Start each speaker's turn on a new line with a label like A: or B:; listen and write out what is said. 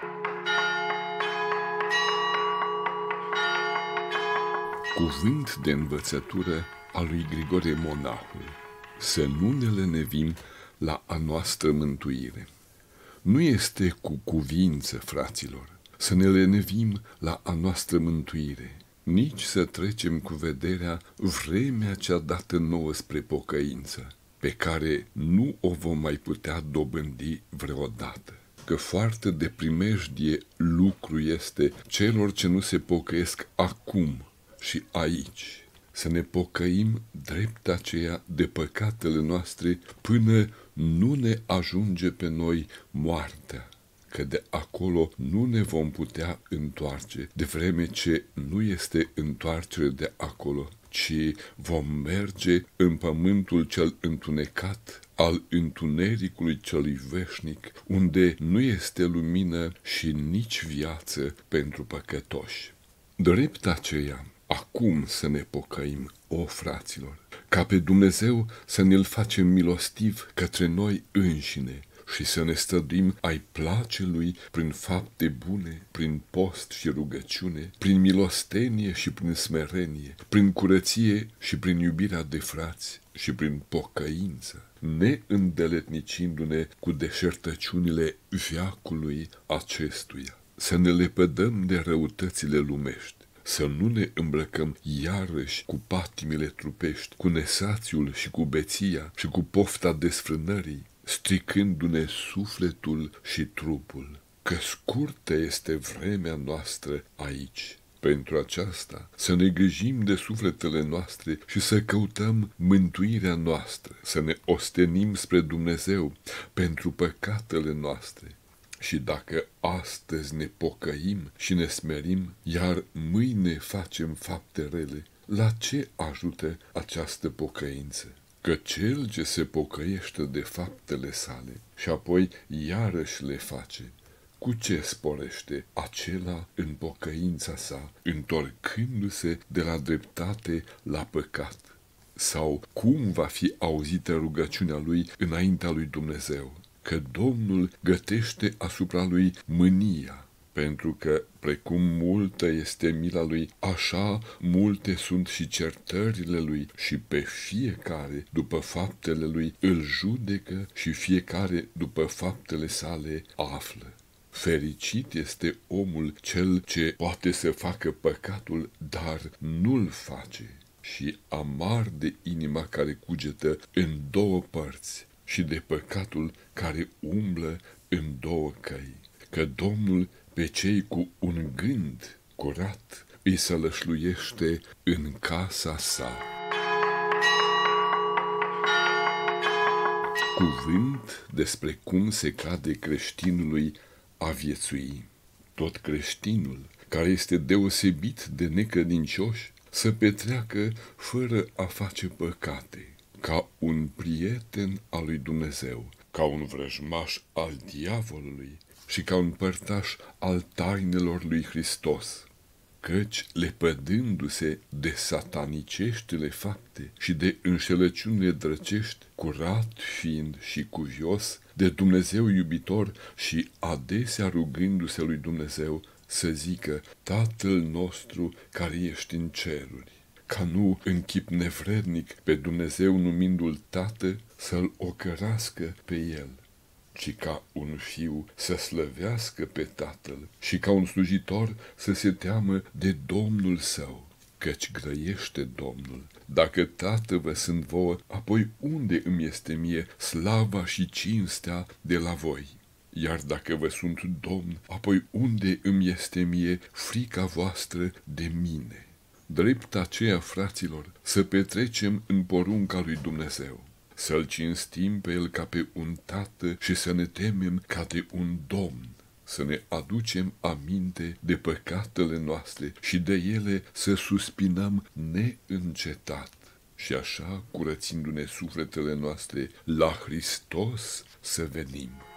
A: Cuvânt de învățătură a lui Grigore Monahul: să nu ne lenevim la a noastră mântuire. Nu este cu cuvință, fraților, să ne lenevim la a noastră mântuire, nici să trecem cu vederea vremea cea dată nouă spre pocăință, pe care nu o vom mai putea dobândi vreodată. Că foarte de primejdie lucru este celor ce nu se pocăiesc acum și aici, să ne pocăim drept aceea de păcatele noastre până nu ne ajunge pe noi moartea, că de acolo nu ne vom putea întoarce, de vreme ce nu este întoarcere de acolo, ci vom merge în pământul cel întunecat al întunericului celui veșnic, unde nu este lumină și nici viață pentru păcătoși. Drept aceea, acum să ne pocăim, o fraților, ca pe Dumnezeu să ne-L facem milostiv către noi înșine și să ne străduim ai place Lui prin fapte bune, prin post și rugăciune, prin milostenie și prin smerenie, prin curăție și prin iubirea de frați și prin pocăință, neîndeletnicindu-ne cu deșertăciunile veacului acestuia, să ne lepădăm de răutățile lumești, să nu ne îmbrăcăm iarăși cu patimile trupești, cu nesațiul și cu beția și cu pofta desfrânării, stricându-ne sufletul și trupul, că scurtă este vremea noastră aici. Pentru aceasta să ne grijim de sufletele noastre și să căutăm mântuirea noastră, să ne ostenim spre Dumnezeu pentru păcatele noastre. Și dacă astăzi ne pocăim și ne smerim, iar mâine facem fapte rele, la ce ajută această pocăință? Că cel ce se pocăiește de faptele sale și apoi iarăși le face, cu ce sporește acela în pocăința sa, întorcându-se de la dreptate la păcat? Sau cum va fi auzită rugăciunea lui înaintea lui Dumnezeu? Că Domnul gătește asupra lui mânia, pentru că, precum multă este mila lui, așa multe sunt și certările lui și pe fiecare după faptele lui îl judecă și fiecare după faptele sale află. Fericit este omul cel ce poate să facă păcatul, dar nu-l face, și amar de inima care cugetă în două părți și de păcatul care umblă în două căi. Că Domnul pe cei cu un gând curat îi sălășluiește în casa sa. Cuvânt despre cum se cade creștinului a viețui. Tot creștinul, care este deosebit de necredincioși, să petreacă fără a face păcate, ca un prieten al lui Dumnezeu, ca un vrăjmaș al diavolului și ca un părtaș al tainelor lui Hristos, căci lepădându-se de sataniceștile fapte și de înșelăciunile drăcești, curat fiind și cuvios, de Dumnezeu iubitor și adesea rugându-se lui Dumnezeu să zică: Tatăl nostru care ești în ceruri, ca nu în chip nevrednic pe Dumnezeu numindu-l Tată să-l ocărască pe el, ci ca un fiu să slăvească pe tatăl și ca un slujitor să se teamă de Domnul său, căci grăiește Domnul. Dacă Tată vă sunt vouă, apoi unde îmi este mie slava și cinstea de la voi? Iar dacă vă sunt Domn, apoi unde îmi este mie frica voastră de mine? Drept aceea, fraților, să petrecem în porunca lui Dumnezeu, să-L cinstim pe El ca pe un tată și să ne temem ca de un domn, să ne aducem aminte de păcatele noastre și de ele să suspinăm neîncetat și așa, curățindu-ne sufletele noastre, la Hristos să venim.